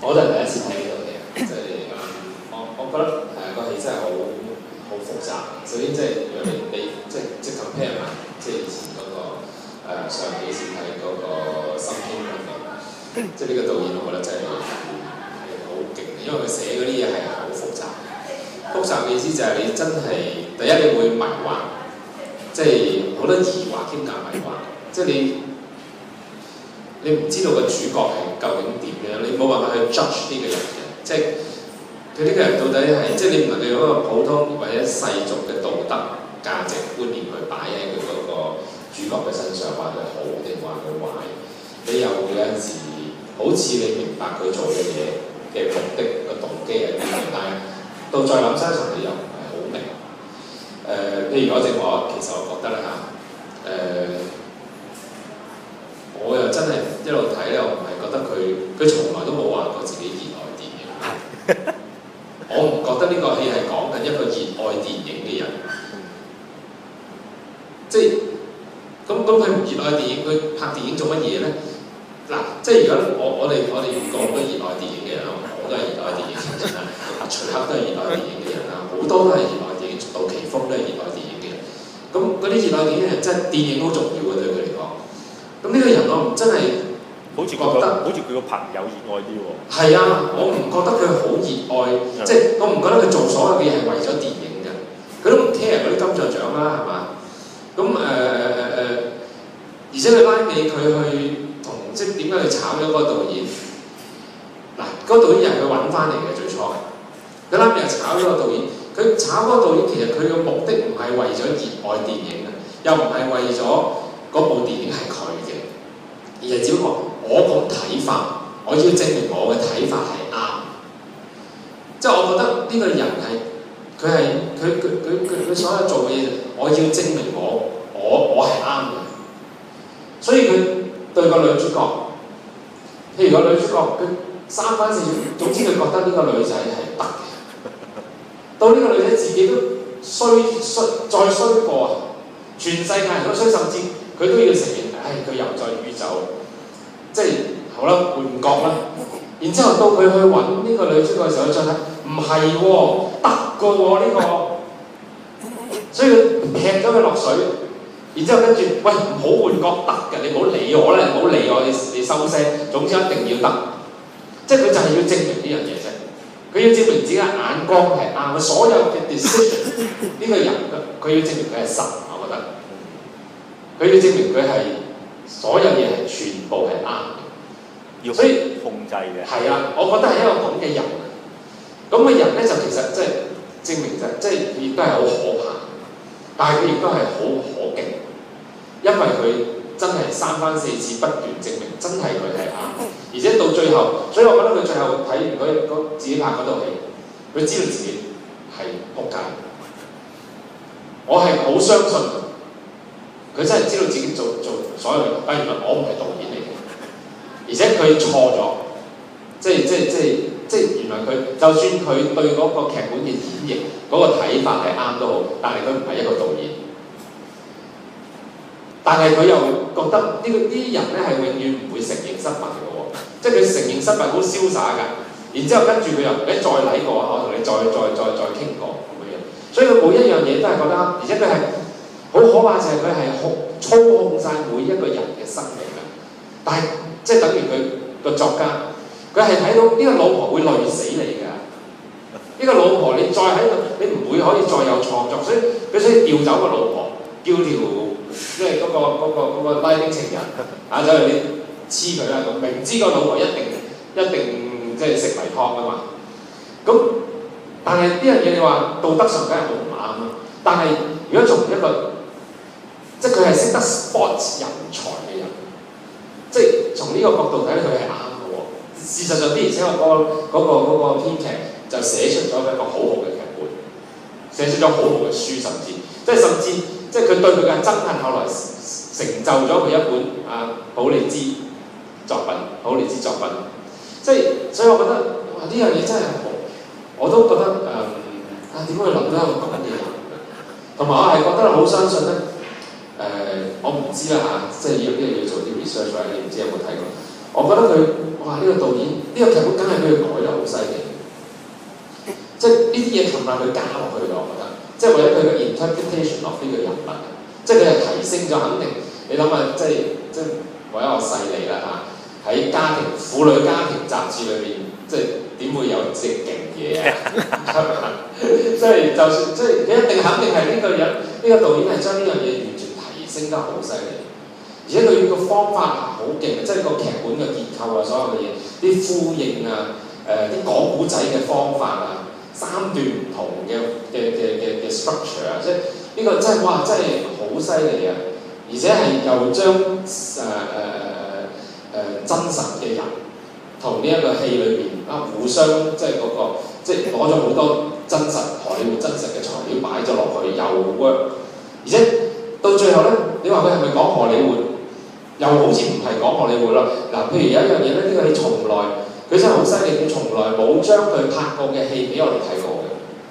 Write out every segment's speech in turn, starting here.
我都係第一次睇呢套戲，即係我覺得個戲真係好複雜。首先即係如果你即 compare 埋即係以前嗰個上幾次睇嗰個心傾咁樣，即係呢個導演我覺得真係好勁，因為佢寫嗰啲嘢係好複雜。複雜嘅意思就係你真係第一你會迷惑，即係好多疑惑兼夾迷惑，即係你唔知道個主角係究竟點樣，你冇辦法去 judge 呢個人嘅，即係佢呢個人到底係即係你唔能夠用一個普通或者世俗嘅道德價值觀念去擺喺佢嗰個主角嘅身上，話佢好定話佢壞。你又有陣時好似你明白佢做嘅嘢嘅目的個動機係點樣，但係到再諗深層你又唔係好明。譬如其實我覺得咧我又真係一路睇咧，我唔係覺得佢從來都冇話過自己熱愛電影。我唔覺得呢個戲係講緊一個熱愛電影嘅人，即係咁佢唔熱愛電影，佢拍電影做乜嘢咧？嗱，即係如果我哋講好多熱愛電影嘅人啦，我都係熱愛電影嘅人啦，徐克都係熱愛電影嘅人啦，好多都係熱愛電影，杜琪峰都係熱愛電影嘅人。咁嗰啲熱愛電影嘅人真係電影好重要嘅對佢嚟講。咁呢個人我真係好似佢個朋友熱愛啲喎。係啊，我唔覺得佢好熱愛，即係我唔覺得佢做所有嘅嘢係為咗電影嘅，佢都唔 care 嗰啲金像獎啦，係嘛？咁而且佢拉尾佢去同即係點解佢炒咗嗰個導演？嗱，嗰個導演又係佢揾翻嚟嘅最初，佢拉尾又炒咗個導演。佢炒嗰個導演其實佢嘅目的唔係為咗熱愛電影嘅，又唔係為咗嗰部電影係佢嘅，而係只不過我講睇法，我要證明我嘅睇法係啱。即係我覺得呢個人係佢所有做嘅嘢，我要證明我係啱嘅。所以佢對個女主角，譬如個女主角，佢三番四次，總之佢覺得呢個女仔係得嘅。到呢個女仔自己都再衰過啊！全世界人都衰，甚至佢都要承認，佢又在宇宙，即係好啦，換角啦。然之後到佢去揾呢個女主角嘅時候，再睇唔係喎，得嘅喎呢個，所以佢劈咗佢落水。然之後跟住，喂，唔好換角，得嘅，你唔好理我啦，你唔好理我，你收聲。總之一定要得，即係佢就係要證明呢樣嘢啫。佢要證明自己嘅眼光係啱嘅，所有嘅 decision 呢個人佢要證明佢係神，我覺得。佢要證明佢係所有嘢係全部係啱嘅，所以控制嘅。係啊，我覺得係一個咁嘅人。咁嘅人咧就其實即係證明即係亦都係好可怕，但係佢亦都係好可敬，因為佢真係三番四次不斷證明真係佢係啱。而且到最後，所以我覺得佢最後睇完佢自己拍嗰套戲，佢知道自己係仆街。我係好相信佢真係知道自己做所有嘢，但原來我唔係導演嚟嘅，而且佢錯咗，即係原來佢就算佢對嗰個劇本嘅演繹嗰個睇法係啱都好，但係佢唔係一個導演。但係佢又覺得呢啲人咧係永遠唔會承認失敗嘅喎，即係佢承認失敗好瀟灑㗎。然之後跟住佢又你再嚟過，我同你再傾過咁樣。所以佢每一樣嘢都係覺得啱，而且佢係好可怕就係佢係操控晒每一個人嘅生命㗎。但係即係等於佢個作家，佢係睇到呢個老婆會累死你㗎。呢個老婆你再喺度，你唔會可以再有創作，所以佢調走個老婆，叫條。即係嗰個拉丁情人啊，走去你黐佢啦，咁明知個老婆一定即係食米湯㗎嘛。咁但係呢樣嘢你話道德上梗係好唔啱啦。但係如果從一個即係佢係識得 spot 人才嘅人，即係從呢個角度睇咧，佢係啱嘅喎。事實上啲而且嗰個編劇就寫出咗一個好好嘅劇本，寫出咗好好嘅書，甚至即係佢對佢嘅憎恨，後來成就咗佢一本普利茲作品。即係所以我覺得呢樣嘢真係好，我都覺得點解佢諗到一個咁嘅人？同埋我係覺得好相信咧我唔知啦即係呢個要做啲 research 你唔知有冇睇過？我覺得佢好哇！呢個導演呢個劇本梗係俾佢改得好犀利，即係呢啲嘢冚唪唥佢加落去嘅，我覺得，即係為咗佢嘅 interpretation of 呢個人物，即係佢係提升咗，肯定你諗下，即係為咗我細膩啦嚇，喺婦女家庭雜誌裏邊，即係點會有隻勁嘢啊？即係就算即係你一定肯定係呢個人，呢個導演係將呢樣嘢完全提升得好犀利。而且佢個方法好勁，即係個劇本嘅結構啊，所有嘅嘢，啲呼應啊，啲講古仔嘅方法啊，3段唔同嘅 structure 啊，即係呢個真係哇，真係好犀利啊！而且係又將真實嘅人同呢一個戲裏邊啊互相即係嗰個即係攞咗好多真實荷里活真實嘅材料擺咗落去又 work， 而且到最後咧，你話佢係咪講荷里活？又好似唔係講荷里活咯。嗱，譬如有一樣嘢咧，呢個你從來佢真係好犀利，佢從來冇將佢拍過嘅戲俾我哋睇過嘅。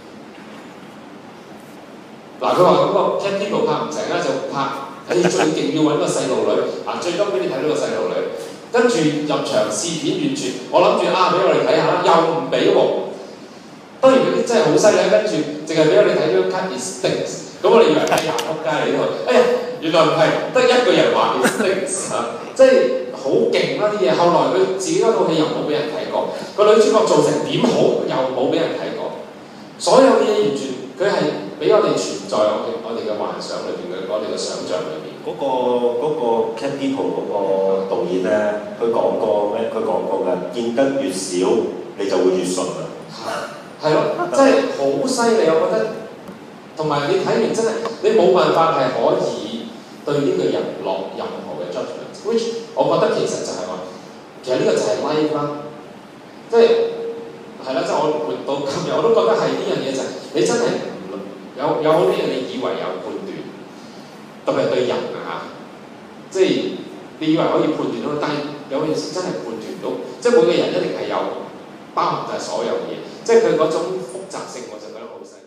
嗱，佢話嗰個 Cat People 拍唔成咧，就拍最勁要揾個細路女，最終俾你睇到個細路女，跟住入場試片完全，我諗住俾我哋睇下啦，又唔俾喎。當然嗰啲真係好犀利，跟住淨係俾我哋睇咗 Cat is Things， 咁我哋以為係撲街嚟呢度，原來唔係，得一個人話 is Things 即係好勁啦啲嘢。後來佢自己嗰套戲又冇俾人睇過，個女主角做成點好又冇俾人睇過，所有嘢完全佢係俾我哋存在我哋嘅幻想裏邊嘅，我哋嘅想像裏邊。 嗰個 Cat People 嗰個導演咧，佢講過咩？佢講過嘅，見得越少，你就會越信啦。 係咯，真係好犀利，我覺得。同埋你睇完真係，你冇辦法係可以對呢個人落任何嘅 judgment，which 我覺得其實就係話，其實呢個就係 life 啦，即係啦，即係我活到今日我都覺得係呢樣嘢就係、你真係有好多嘢你以為有判斷，特別係對人即係你以為可以判斷到，但係有陣時真係判斷唔到，即係每個人一定係有包含晒所有嘢，即係佢嗰種複雜性，我就覺得好犀利。